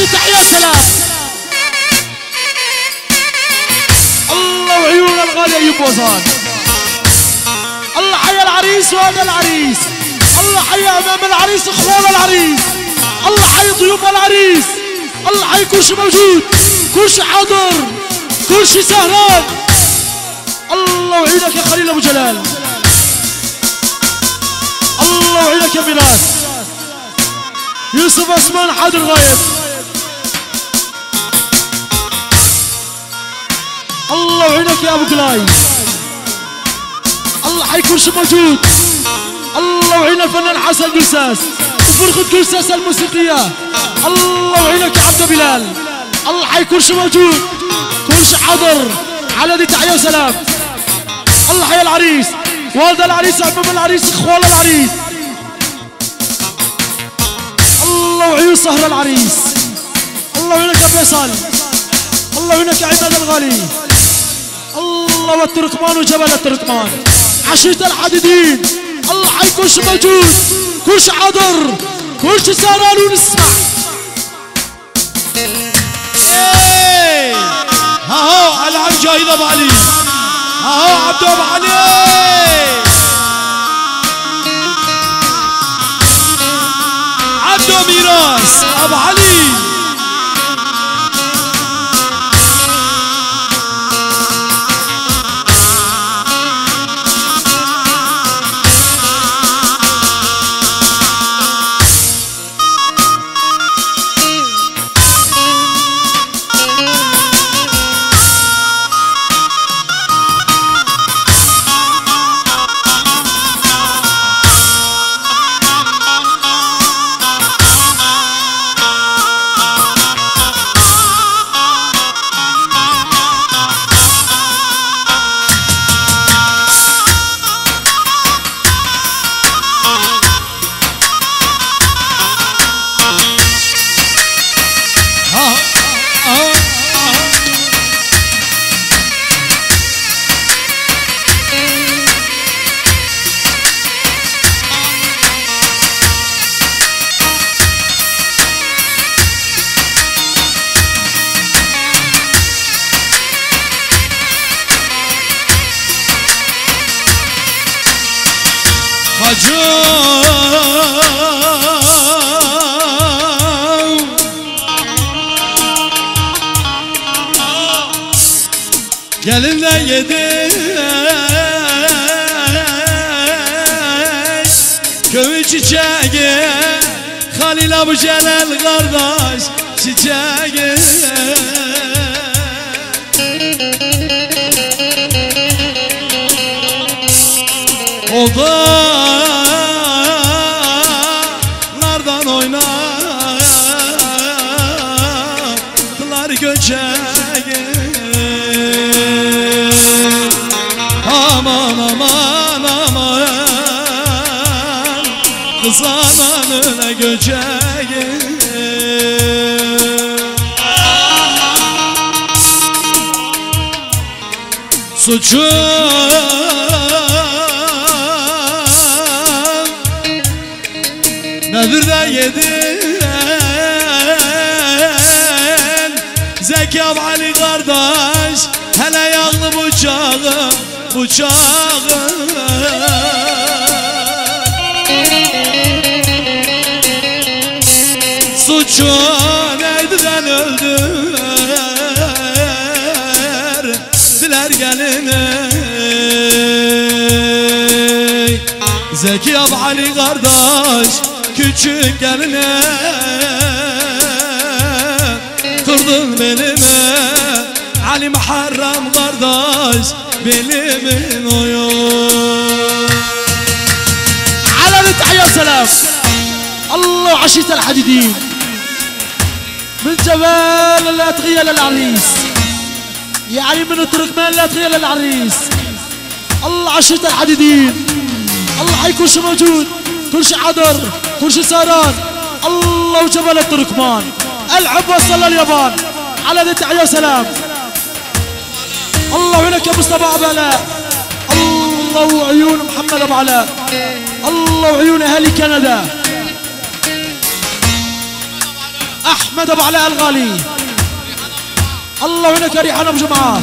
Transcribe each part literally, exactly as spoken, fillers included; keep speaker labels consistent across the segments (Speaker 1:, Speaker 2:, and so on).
Speaker 1: على تحية سلام. الله وعيون الغالي أيوب وزان. الله حيا العريس وهذا العريس. الله حيا أمام العريس إخوان العريس. الله حيا ضيوف العريس. الله حيا كل شيء موجود، كل شيء حاضر، كل شيء سهران. الله وعينك يا خليل أبو جلال. الله وعينك يا ميلاد. يوسف عثمان حاضر غايب. الله وعينك يا ابو قلاي. الله حيكون شي موجود. الله وعينا الفنان حسن قرساس وفرقة قرساس الموسيقية. الله وعينك يا عبد بلال. الله حيكون شي موجود، كل شي حاضر. على دي تحية وسلام. الله حيا العريس، والد العريس، عمام العريس، اخوان العريس. الله وعيون سهر العريس. الله وعينك يا فيصل. الله وعينك يا عماد الغالي. الله والتركمان وجبل التركمان. عشيرة الحديدين. الله حيكون شي موجود، كل شي حاضر، كل شي سهران ونسمع.
Speaker 2: ايه ها هو العم جاهد ابو علي. ها هو عبدو ابو علي. عبدو ميراس ابو علي. Gelinle yedik köy çiçeği, Halil Abu Celal kardeş çiçeği. O dağlardan oynadılar göçeği. Aman aman aman kız ananına göçeği. Suçum nedir de yedin Zeki Abu Ali kardeş, hele yağlı bıçağı bıçağı. Suçu neydiren öldür diler gelini. Zeki Abu Ali kardeş küçük geline kırdın belime. Ali Muharrem kardeş belimin oyun.
Speaker 1: على التحية سلام. الله عشية الحديدين من جبال الأتغية للعريس، يعني من التركمان الأتغية للعريس. الله عشية الحديدين. الله حيكون شي موجود، كل شي حاضر، كل شي سهران. الله وجبل التركمان. العب وصل اليابان. على التحية وسلام. الله وعينك يا مصطفى أبو علاء. الله وعيون محمد أبو علاء. الله وعيون أهالي كندا. احمد ابو علاء الغالي. الله هناك ريحان ابو جماعه.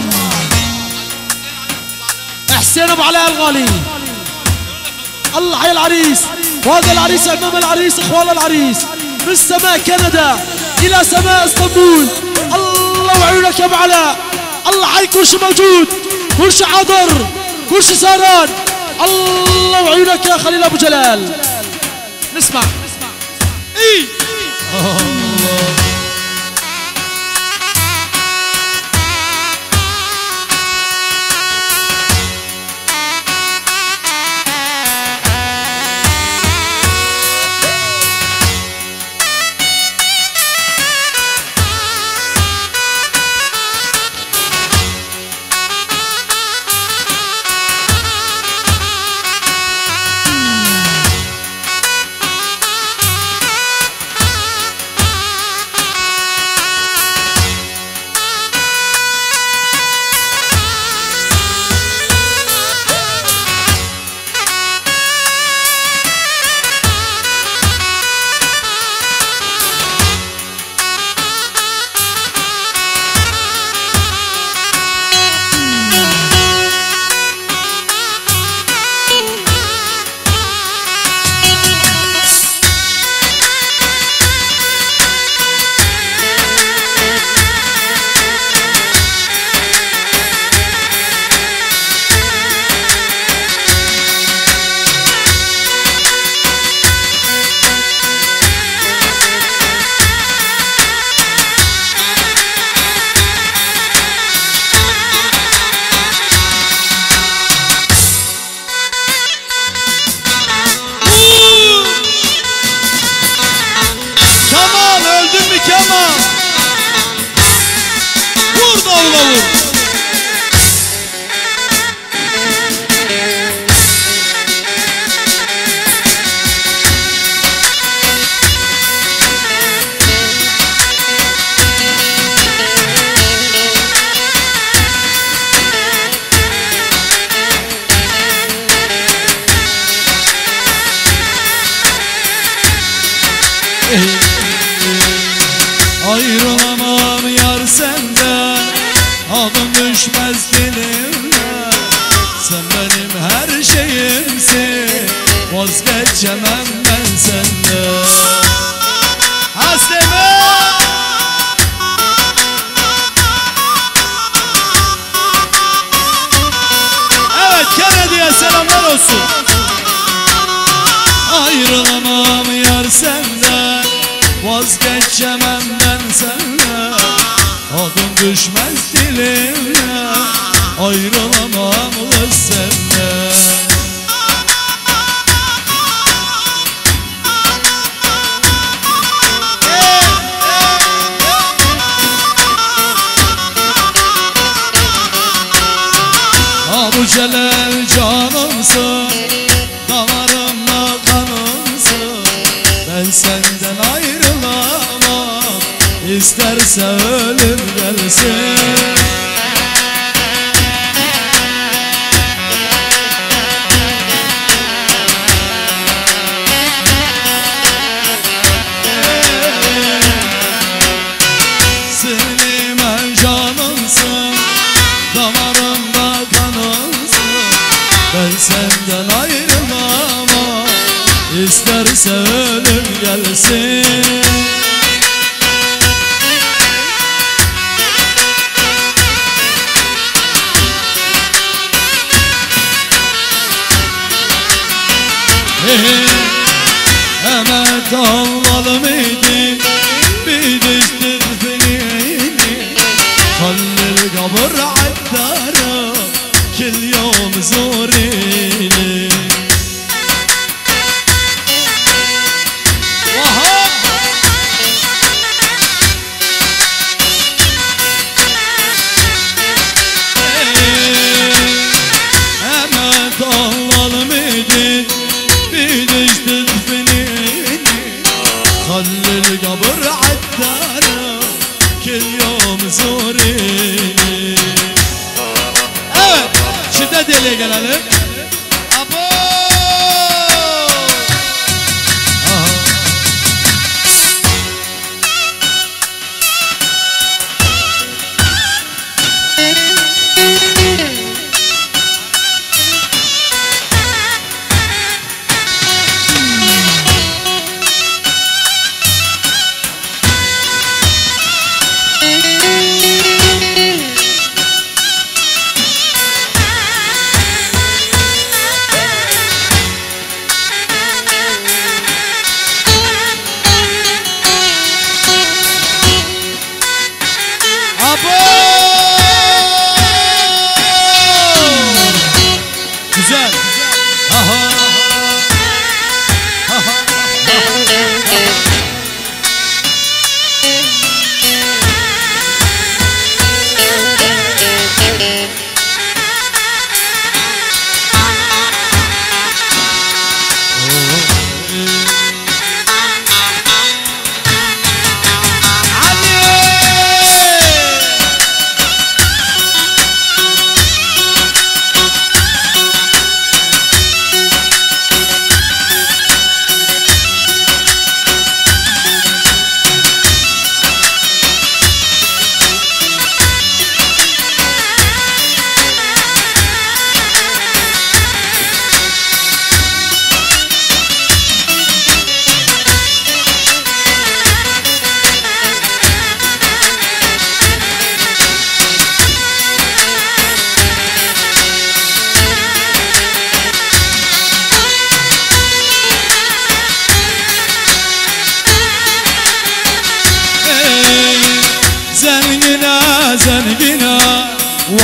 Speaker 1: حسين ابو علاء الغالي. الله حي العريس، وهذا العريس امام العريس اخوان العريس من سماء كندا الى سماء اسطنبول. الله وعيونك يا ابو علاء. الله حي كل شيء موجود، كل شيء حاضر، كل شيء سهران. الله وعيونك يا خليل ابو جلال. نسمع اي الله.
Speaker 2: Ayrılamam yar senden, adım düşmez dilimden. Sen benim her şeyimsin, vazgeçemem ben senden. Hasreme evet, Kennedy'ye selamlar olsun. Ayrılamam yar senden, vazgeçemem ben senden. Adım düşmez dilimden, ayrılamam kız senden. Abu Celal canımsın, damarımda kanımsın. Ben senden ayrılamam, isterse ölüm gelsin. Senin canımsın, damarımda kanımsın. Ben senden ayrılamam, isterse ölüm gelsin. Emet avlalı mıydı, bir düştür filini. Kallil kabır addarı, kil yom zurini. Vahab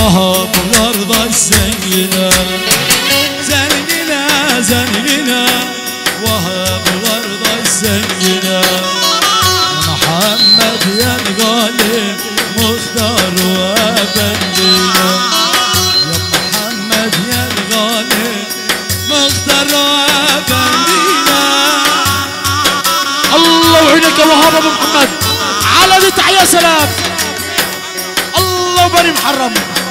Speaker 2: Vahap kardeş zengine Zengine zengine Vahap kardeş zengine Muhammed yen gali Muhtar ve efendine Ya Muhammed yen gali Muhtar ve efendine
Speaker 1: الله وعينك يا وهاب ابو محمد على ذي تحية سلام الله بني محرم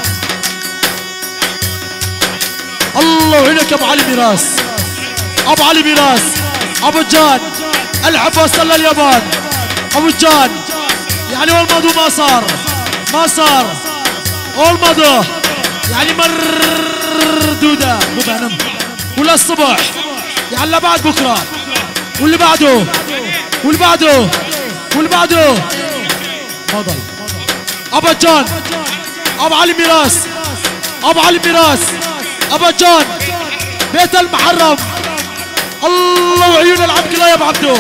Speaker 1: الله وعينك يا ابو علي ميراس ابو علي ميراس ابو جان العباس صلى اليابان ابو جان يعني والماضي ما صار ما صار والماضي يعني مردودة مو بنم ولا الصبح يعني لا بعد بكره واللي بعده واللي بعده واللي بعده فضل ابو جان ابو علي ميراس ابو علي ميراس ابو جان بيت المحرم الله وعيون العبد الله يا ابو عبدو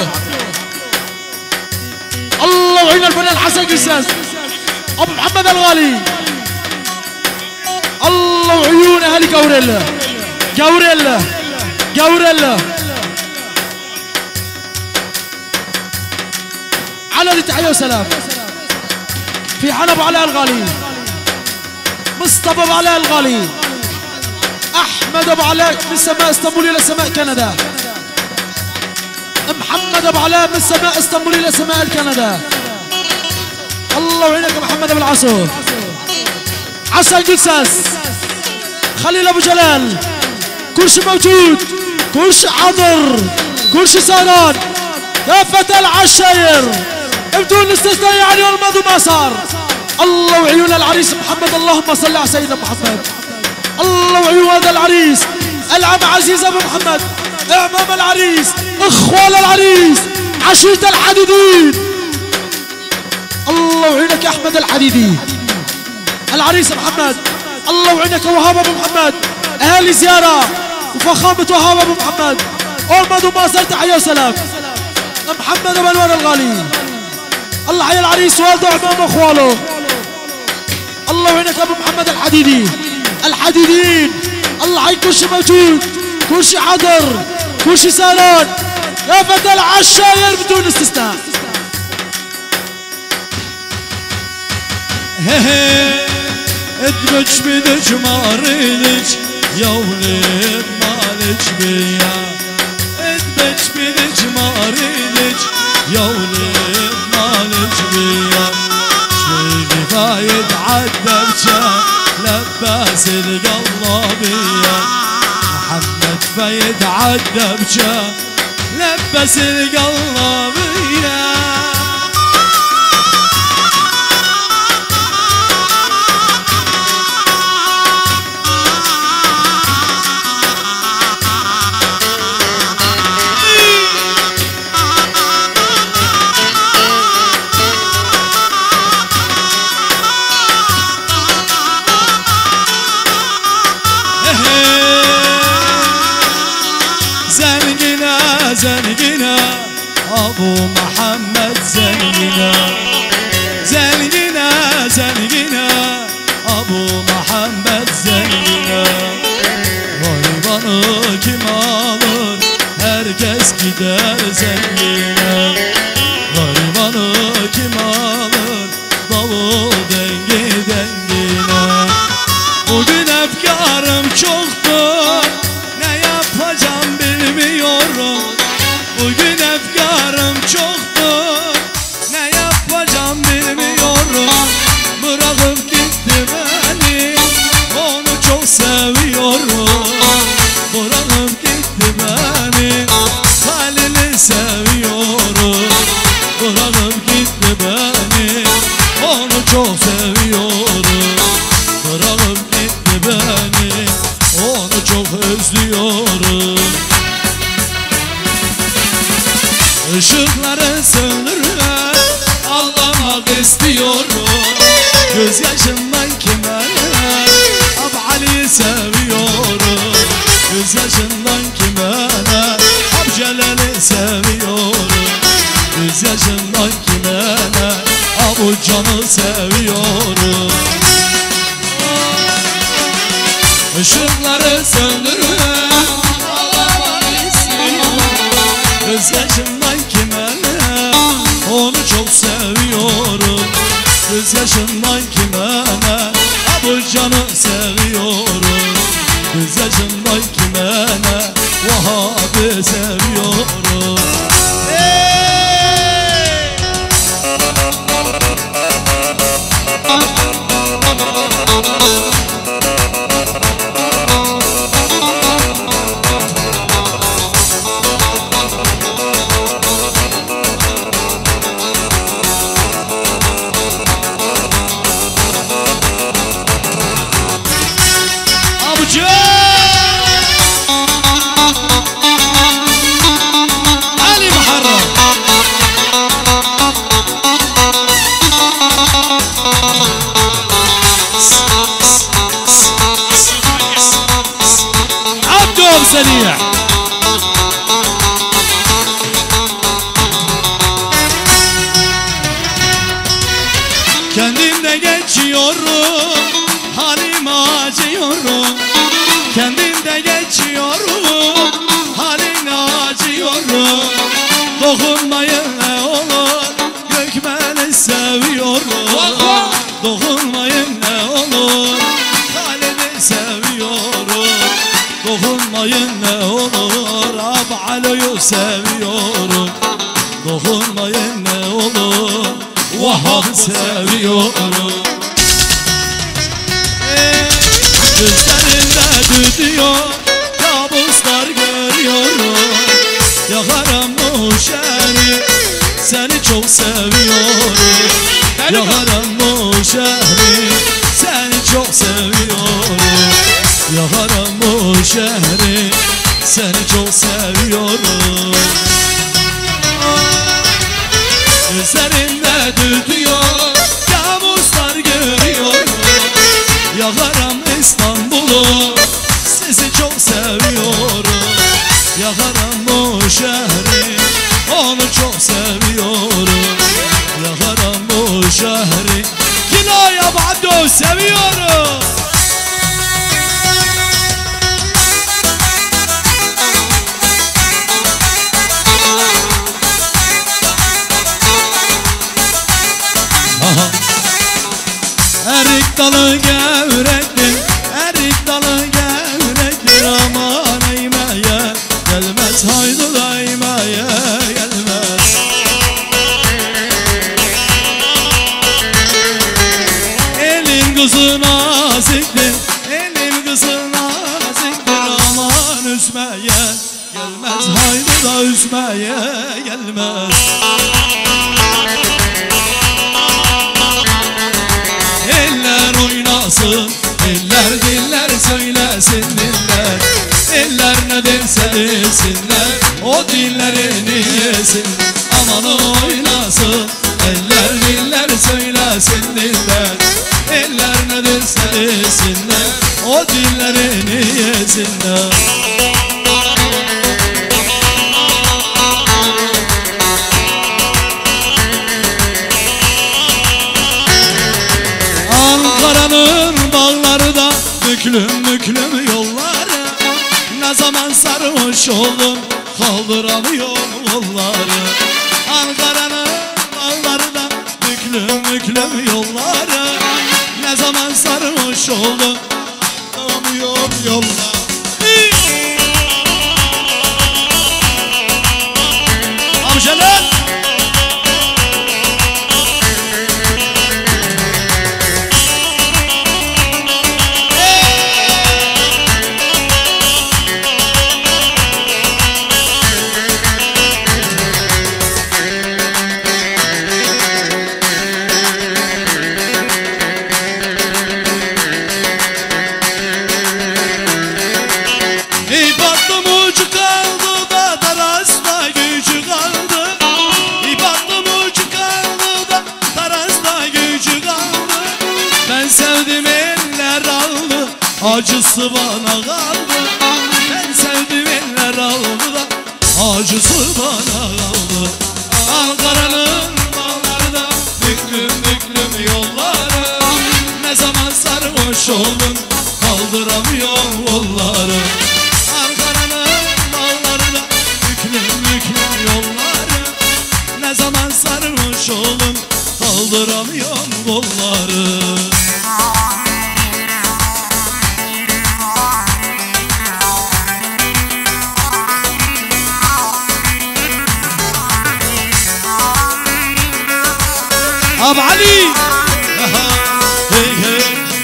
Speaker 1: الله وعيون الفنان حسن قساس ابو محمد الغالي الله وعيون اهل جوريلا جوريلا جوريلا على ذي تحية وسلام في حنا ابو علاء الغالي مصطفى ابو علاء الغالي احمد ابو علاء من سماء اسطنبول الى سماء كندا محمد ابو علاء من سماء اسطنبول الى سماء كندا الله وعينك يا محمد ابو العصر حسن قساس خليل ابو جلال كل شيء موجود كل شيء حاضر كل شيء سهران كافة العشاير بدون استثناء يعني والماضي ما صار الله وعيون العريس محمد اللهم صل على سيدنا محمد الله وعيون هذا العريس العم عزيز ابو محمد اعمام العريس اخوال العريس عشيرة الحديدين الله وعينك يا احمد الحديدي العريس محمد الله وعينك يا وهاب ابو محمد اهالي زياره وفخامه وهاب ابو محمد والماضي ما صار تحيه وسلام محمد ابو انوار الغالي الله حي العريس والده وعمام اخواله الله وعينك ابو محمد الحديدي الحديديين الله حي كل شيء موجود كل شيء حاضر كل شيء سالون يا فتى العشاير بدون استثناء
Speaker 2: ادمج بدج ماريلج يولد مالج بيا ادمج بدج ماريلج يولد مالج بيا شوي فايد عدبجة لباس القلبية محمد فايد عدبجة لباس القلبية زنقنا ابو محمد زنقنا زنقنا زنقنا ابو محمد زنقنا Garibanı kim alır herkes gider zengine Garibanı kim alır davul dengi dengine Bugün efkarım çoktur ne yapacağım bilmiyorum Bugün efkarım çoktur ne yapacağım bilmiyorum Bırakıp gitti beni onu çok seviyorum Bırakıp gitti beni Halil'i seviyorum Bırakıp gitti beni onu çok seviyorum Bırakıp gitti beni onu çok özlüyorum Işıkları söndürme ağlamak istiyorum Gözyaşımdan kime Ab Ali'yi seviyorum Gözyaşımdan kime Ab Celal'i seviyorum Gözyaşımdan kime Ab Can'ı seviyorum ışıkları söndürme. Ağlamak istiyorum gözyaşımdan kime ne, onu çok seviyorum. Gözyaşımdan kime ne, bu canı seviyorum. Gözyaşımdan kime ne, Vahhabı seviyorum.
Speaker 1: سريع
Speaker 2: kendimde geçiyorum, halim acıyorum. Kendimde geçiyorum, halim acıyorum. Dokunmayın ne olur, gök beni seviyorum. Dokunmayın ne olur, halimi seviyorum. Dokunmayın ne olur, Ab'alo'yu seviyorum. Dokunmayın ne olur, Vahhab'ı seviyorum. Ey, gözlerinde tütüyor, kabuslar görüyorum. Yakarım bu şehri, seni çok seviyorum. Yakarım bu şehri, seni çok seviyorum. Yakarım bu şehri, seni çok seviyorum. Gözlerinde tütüyor, kabuslar görüyorum. Yakarım İstanbul'u, sizi çok seviyorum. Yakarım bu şehri, onu çok seviyorum. Yakarım bu şehri, Kilo'ya Abdo seviyorum. Erik dalı gevrektir, erik dalı gevrektir. Aman eğmeye gelmez, haydi da eğmeye gelmez. Elin kızı naziktir, elin kızı naziktir. Aman üzmeye gelmez, haydi da üzmeye gelmez. Eller oynasın, eller diller söylesin diller. Eller ne derse desinler, o dillerini yesin. Aman oynasın, eller diller söylesin diller. Eller ne derse desinler, o dillerini yesinler. Ankara'nın bağları da müklüm müklüm yolları. Ne zaman sarhoş oldum, kaldıramıyorum yolları. Ankara'nın bağları da müklüm müklüm yolları. Ne zaman sarhoş oldum, kaldıramıyorum yolları. Amcalar acısı bana kaldı. Ben sevdim eller aldı da acısı bana kaldı. Ankara'nın bağlarda büklüm büklüm yolları. Ne zaman sarhoş oldum, kaldıramıyorum doymuşum kolları. Ab Ali hey hey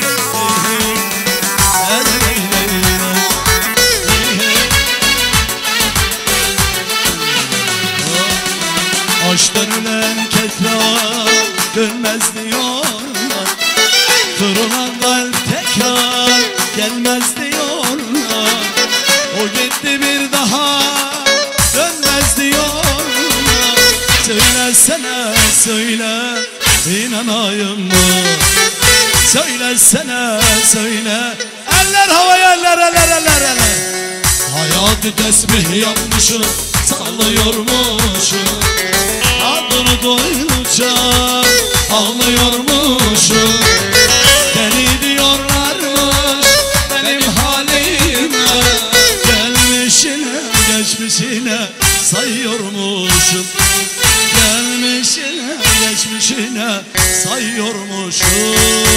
Speaker 2: Aşktan ölen tekrar dönmez diyorlar. Kırılan kalp tekrar gelmez diyorlar. O gitti bir daha dönmez diyorlar. Söylesene söyle İnanayım mı? Söylesene söyle. Eller havaya eller eller eller eller. Hayatı tesbih yapmışım, sallıyormuşum. Adını doyunca ağlıyormuşum. Deli diyorlarmış benim halime. Gelmişine geçmişine sayıyormuşum. Gelmişine geçmişine sayıyormuşum.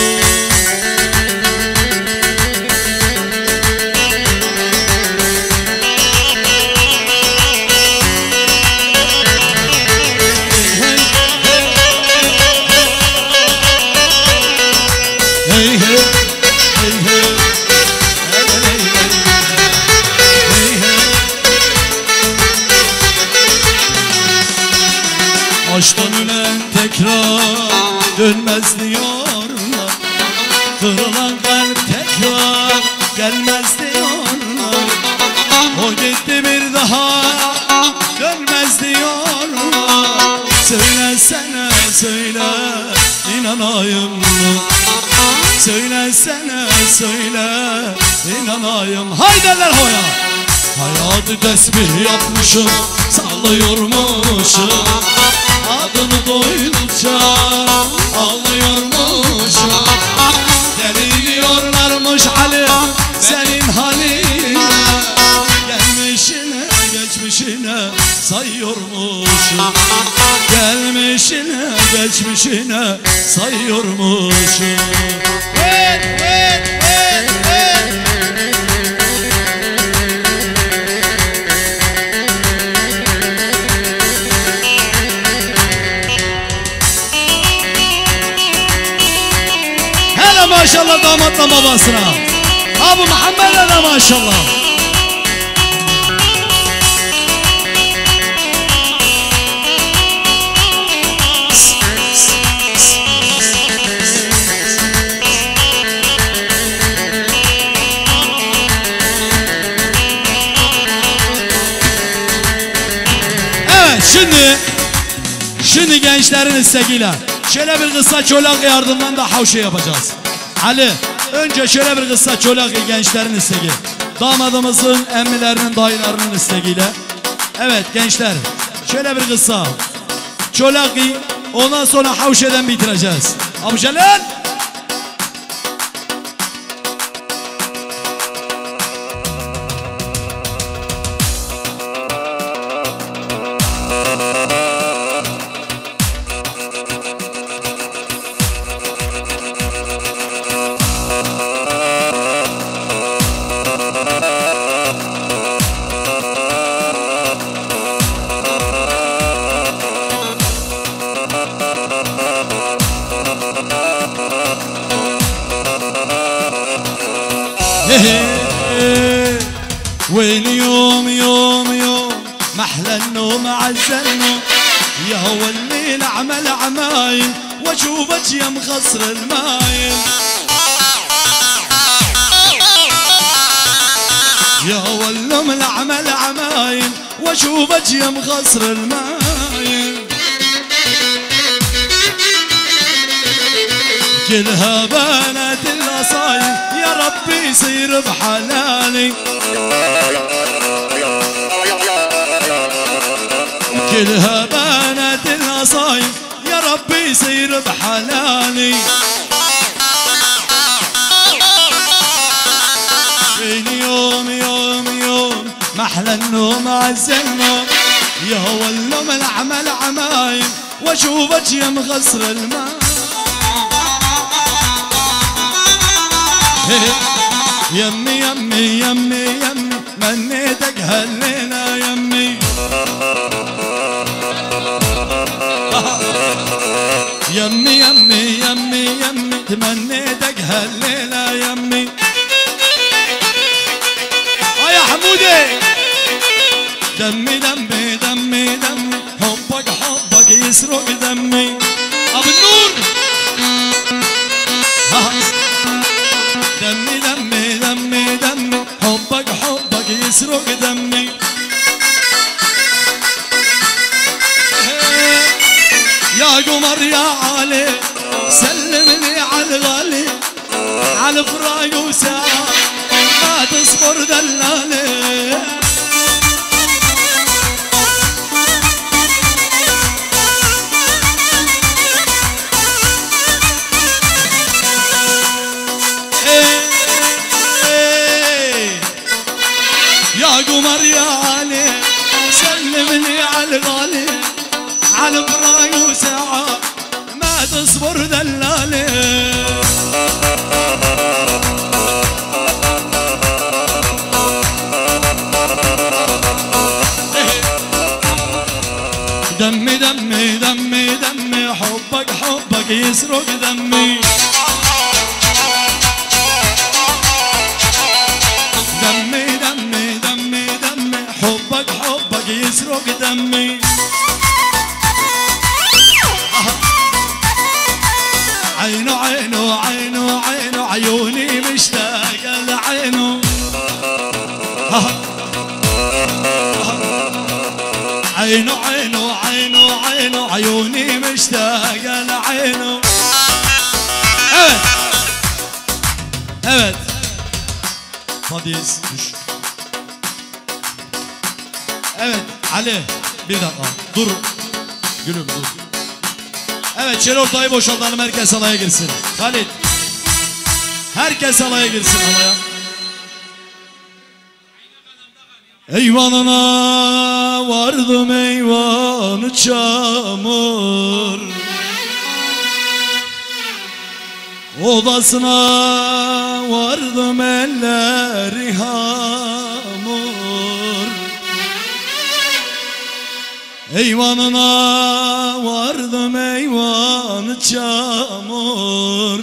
Speaker 2: Hey hey hey hey Aşktan ölen tekrar dönmez diyorlar. Kırılan kalp tekrar gelmez diyorlar. O gitti bir daha dönmez diyorlar. Söylesene söyle inanayım mı? Söylesene söyle inanayım. Haydeler hoya. Hayatı tesbih yapmışım, sallıyormuşum. Adını doydukça ağlıyormuşum. Deli diyorlarmış Ali senin haline. Gelmişine geçmişine sayıyormuşum. Gelmişine geçmişine sayıyormuşum. Hey, hey, hey, hey. Maşallah damatla babasına. Abu Muhammed'e de maşallah. Evet şimdi Şimdi gençlerin isteğiyle şöyle bir kısa çolak yardımından da havşe yapacağız. Ali, önce şöyle bir kısa çolak gençlerin isteği. Damadımızın, emmilerinin, dayılarının isteğiyle. Evet gençler, şöyle bir kısa çolak, ondan sonra havşeden bitireceğiz. Abu Celal. واليوم يوم يوم محلى النوم عزى النوم يا هو الليل عمل عمايل واشوفك يا مخصر المايل يا هو اللوم العمل عمايل واشوفك يا مخصر المايل كلها بنات الاصايل يا ربي يصير بحلالي كلها بنات الاصايل يا ربي يصير بحلالي بين يوم يوم يوم محلى النوم عزى النوم يا هو اللوم العمل عمايل واشوفك يا مخسر الماء يمي يمي يمي يمي منيتك هالليلة يمي يمي يمي يمي يمي تمنيتك هالليلة يمي اه يا حمودي دمي دمي دمي دمي حبك حبك يسرق دمي ابو النور دمي دمي دمي دمي حبك حبك يسرق دمي يا قمر يا علي سلمني على الغالي على فراق وساعة ما تصبر دلالي يا قمر يا علي سلمني على الغالي على فراق وساعة ما تصبر دلالي دمي دمي دمي دمي حبك حبك يسرق دمي دمي دمي دمي دمي حبك حبك يسرق دمي عينو عينو عينو عينو عيوني مشتاقة لعينو عينو عينو عينو عينو عيوني مشتاقة لعينو evet evet Fadiz düş evet Ali bir dakika dur gülüm dur. Evet şöyle ortayı boşaltalım, herkes alaya girsin. Halit herkes alaya girsin alaya. Eyvanına vardım eyvanı çamur, odasına vardım elleri hamur. Eyvanına vardım eyvanı çamur,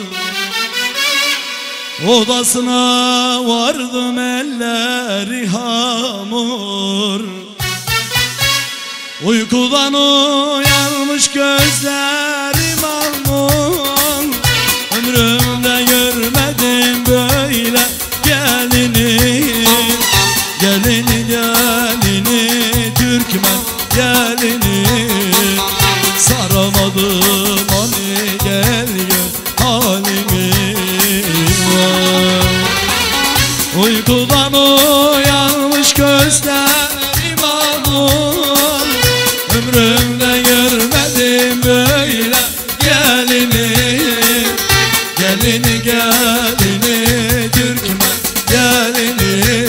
Speaker 2: odasına vardım elleri hamur. Uykudan uyanmış gözlerim almur, ömrümde görmedim böyle gelini. Gelini gelini Türkmen gelini, saramadım hani gel gel halimi. Uykudan uyanmış gözlerim ağır, ömrümde görmedim böyle gelini. Gelini gelini Türkmen gelini,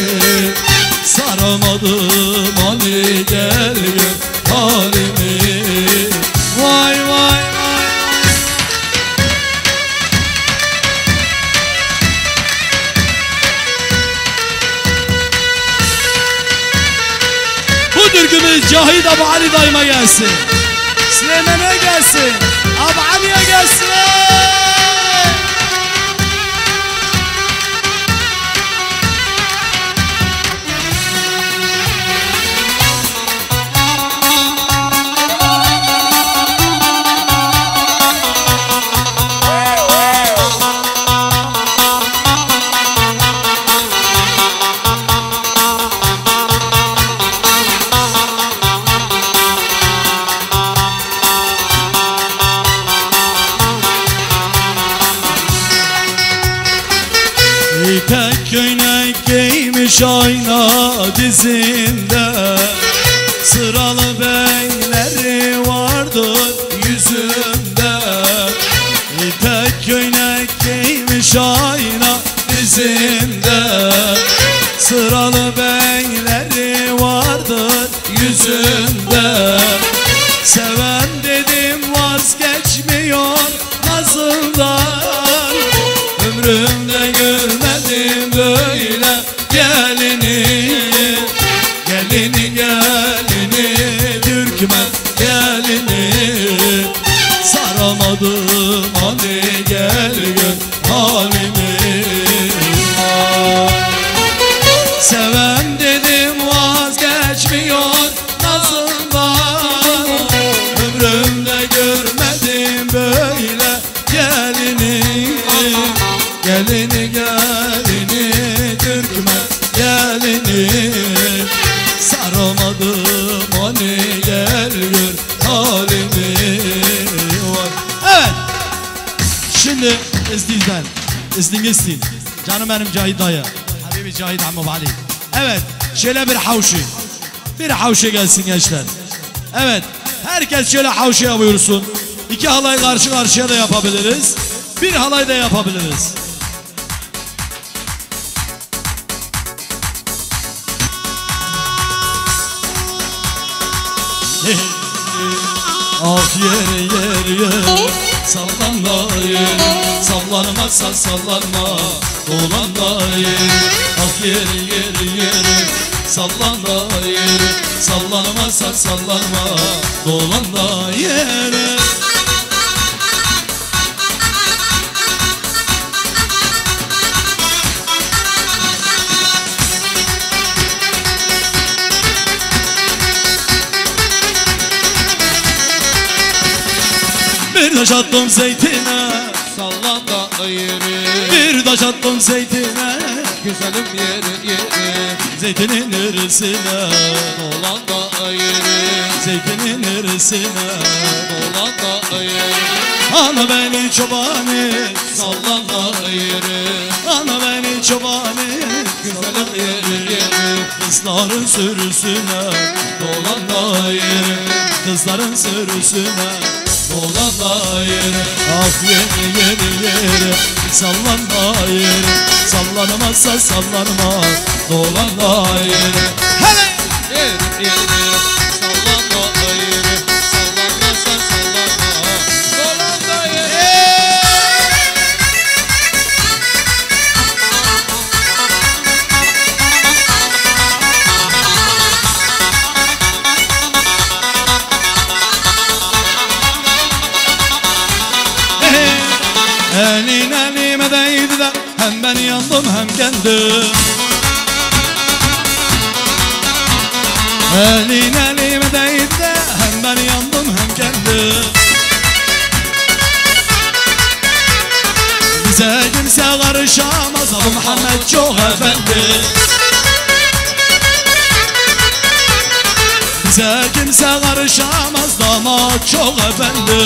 Speaker 2: saramadım hani gel gel halimi. Vay vay vay. Bu türkümüz Cahit Abu Ali dayıma gelsin, Süleyman'a gelsin, Abu Ali'ye gelsin. İpek köynek giymiş ayna dizinde, sıralı beyleri vardır yüzünde. İpek köynek giymiş ayna dizinde, sıralı beyleri vardır yüzünde. Seven dedim vazgeçmiyor nazından, ömrümde görmedim hani gel gör halimi. Seven dedim vazgeçmiyor nazından, ömrümde görmedim böyle gelini. Gelini gelini Türkmen gelini, saramadım hani gel gör halimi. Evet, şimdi iznizden, iznini isteyin canım benim Cahit dayı, Habibi Cahit Ammub Ali. Evet, şöyle bir havşi, bir havşi gelsin gençler. Evet, herkes şöyle havşiye buyursun. İki halay karşı karşıya da yapabiliriz, bir halay da yapabiliriz. Ah yer yer yer sallanma yer, sallanmazsa sallanma dolanma yer. Ah yer yer yer sallanma yer, sallanmazsa sallanma dolanma yer. Bir taş attım zeytine,
Speaker 3: sallan da yeri,
Speaker 2: bir taş attım zeytine,
Speaker 3: güzelim yeri yeri,
Speaker 2: zeytinin neresine,
Speaker 3: dolan da yeri,
Speaker 2: zeytinin neresine,
Speaker 3: dolan da yeri,
Speaker 2: ana beni çoban et,
Speaker 3: sallan da yeri,
Speaker 2: ana beni çoban et,
Speaker 3: güzelim yeri yeri,
Speaker 2: kızların sürüsüne,
Speaker 3: dolan da yeri,
Speaker 2: kızların sürüsüne,
Speaker 3: dolan da yeri,
Speaker 2: ah yeri yeri yeri sallanma yeri, sallanmazsa sallanma dolanma yeri. Hele!
Speaker 3: yeri yeri, sallan da yeri, sallanmazsa sallanma, dolan da yeri.
Speaker 2: Elin elime değdi de hem ben yandım hem kendim. Elin elime değdi de hem ben yandım hem kendim. Bize kimse karışamaz, Abu Muhammed çok efendi. Bize kimse karışamaz, damat çok efendi.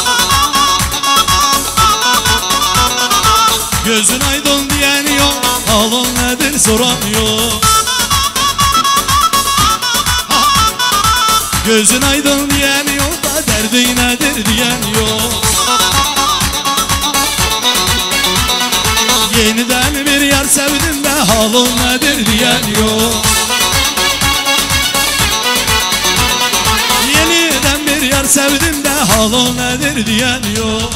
Speaker 2: Gözün aydın diyen yok, halın nedir soran yok. Gözün aydın diyen yok da derdin nedir diyen yok. Yeniden bir yer sevdim de halın nedir diyen yok. Yeniden bir yer sevdim de halın nedir diyen yok.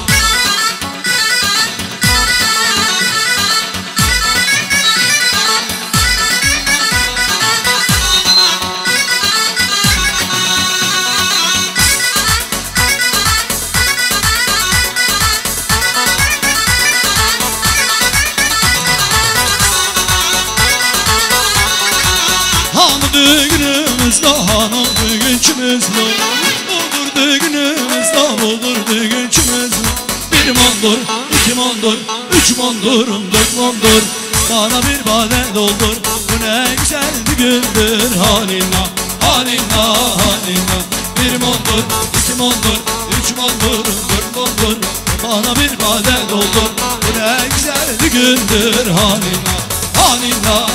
Speaker 2: Düğünümüzde hanım düğünçümüzde, budur düğünümüzde, budur düğünçümüzde. Bir mondur, iki mondur, üç mondurum, dört mondur, bana bir bade doldur. Bu ne güzel bir gündür halina, halina, halina. Bir mondur, iki mondur, üç mondur, dört mondur, bana bir bade doldur. Bu ne güzel bir gündür halina, halina.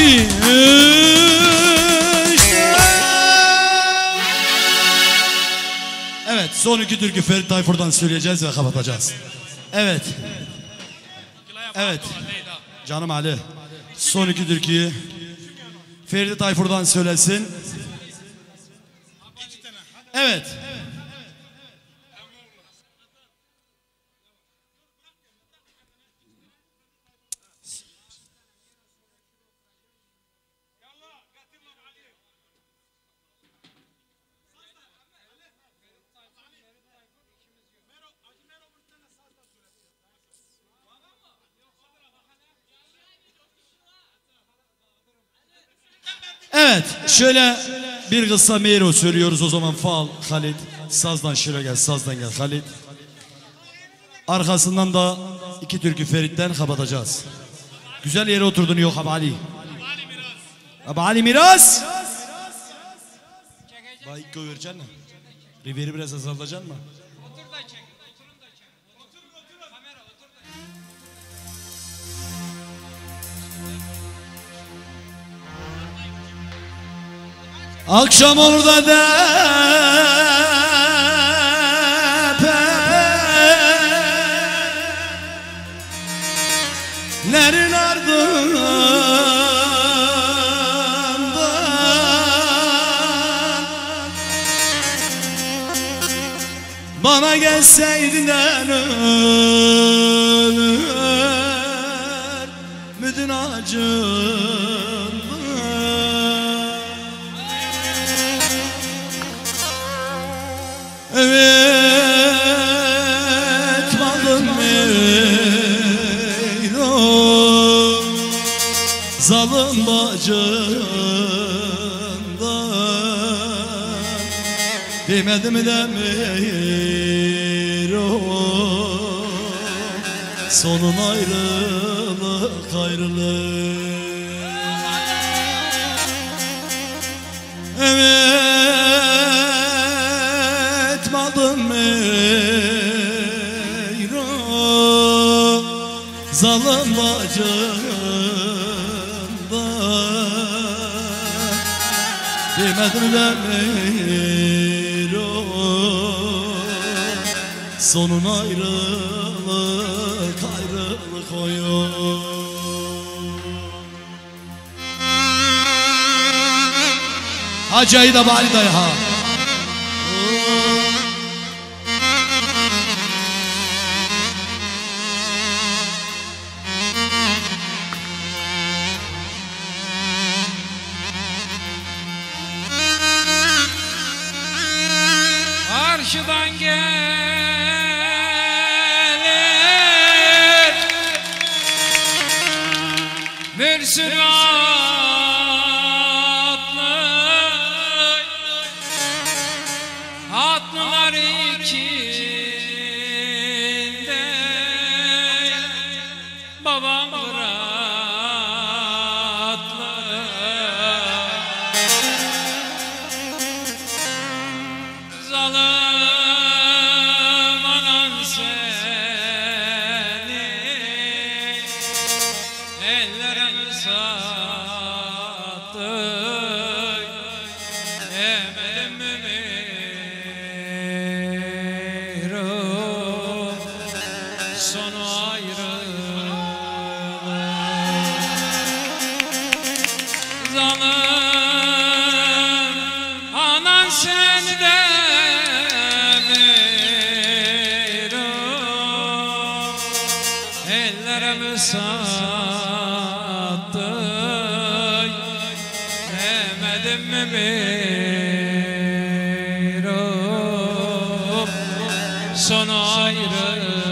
Speaker 2: iki, üç. Evet, son iki türkü Ferit Tayfur'dan söyleyeceğiz ve kapatacağız. Evet. Evet. Canım Ali. Son iki türküyü Ferit Tayfur'dan söylesin. Evet. Evet, şöyle bir kısa meyro söylüyoruz o zaman. Faal Halit, sazdan şöyle gel, sazdan gel Halit. Arkasından da iki türkü Ferit'ten kapatacağız. Güzel yere oturdun yok Abi Ali. Abi Ali Miras. Bayık vereceksin mi? Riveri biraz azaltacaksın mı?
Speaker 4: Otur da çek, oturun da çek. Otur, otur. Kamera, otur da çek.
Speaker 2: Akşam olur da depelerin ardından bana gelseydin ölür müdün acın. Evet malın meyro zalim bacından demedim de meyro sonun ayrılık ayrılık. Evet malım meyro zalim bacından demedim de meyro sonun ayrılık ayrılık oyun. Hacı da bari dayı ha.
Speaker 4: Karşıdan gelir bir sürü atlı, atlılar içinde babam Fıratlı. Zalim anan seni ellere sattı, yemedim mi meyro sonu ayrılık. Zalim anan seni de ellerimi sattı, demedim mi meyro sonu ayrılık.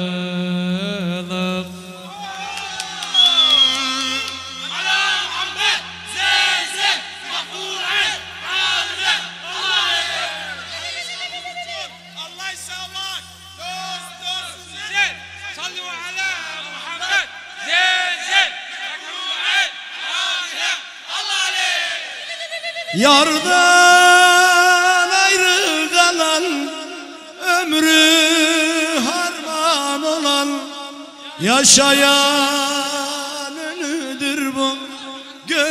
Speaker 2: Yardan ayrı kalan ömrü harman olan yaşayan ölüdür bu gönül.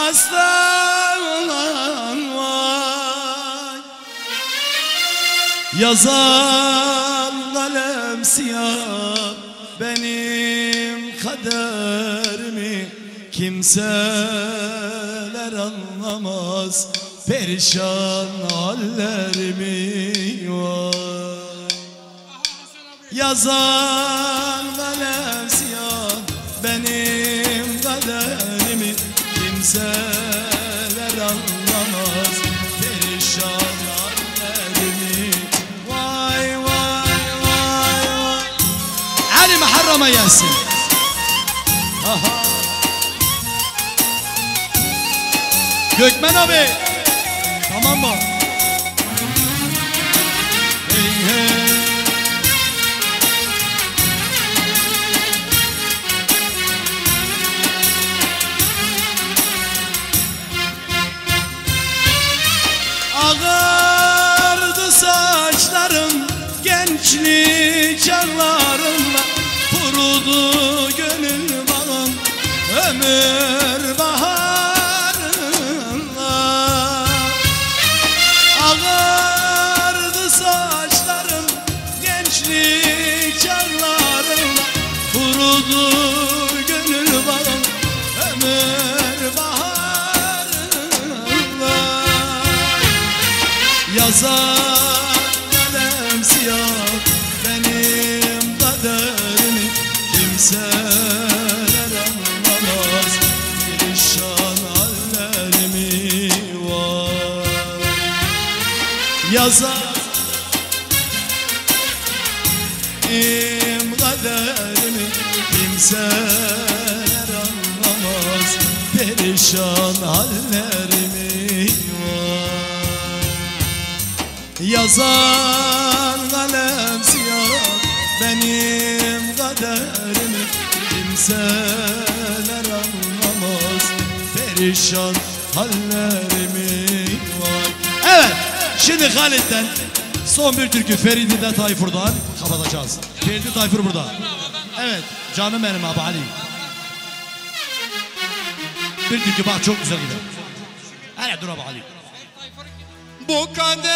Speaker 2: aslan vay. Yazan kalem siyah benim kaderimi, kimseler anlamaz perişan hallerimi vay. Yazan kalem siyah benim kaderimi, kimseler anlamaz perişan hallerimi vay vay vay vay. Ali Muharrem'e gelsin. Aha. Gökmen abi. Tamam mı? Hey hey. Ağardı saçlarım gençlik çağlarımla, kurudu gönül bağım ömür baharımla. Ağardı saçlarım gençlik çağlarımla, kurudu gönül bağım ömür baharımla. Yazan kalem siyah benim kaderimi, kimseler anlamaz perişan hallerimi var. Yazan benim kaderimi, kimseler anlamaz perişan hallerimi var. Yazan kalem siyah benim kaderimi, kimseler anlamaz perişan hallerimi vay. Evet, şimdi Halit'ten son bir türkü Feridi Tayfur'dan kapatacağız. Feridi Tayfur burada. Evet, canım benim abi Ali. Bir türkü bak çok güzel gider. Hele dur abi Ali.
Speaker 3: Bu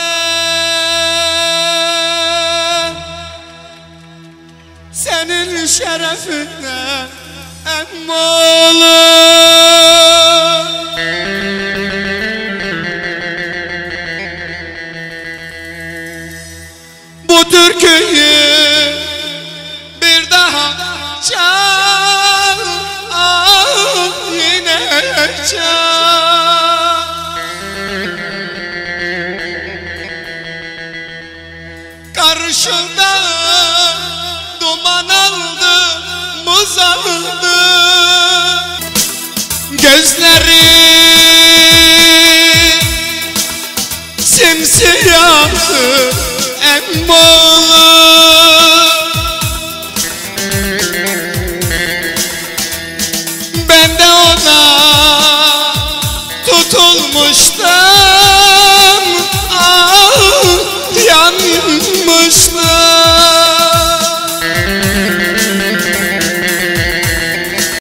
Speaker 3: kader senin şerefine emmalı. Bu türküyü bir daha çal, ah yine çal. Karşında duman aldı, muz aldı, gözleri simsiyahtı emmoğlu.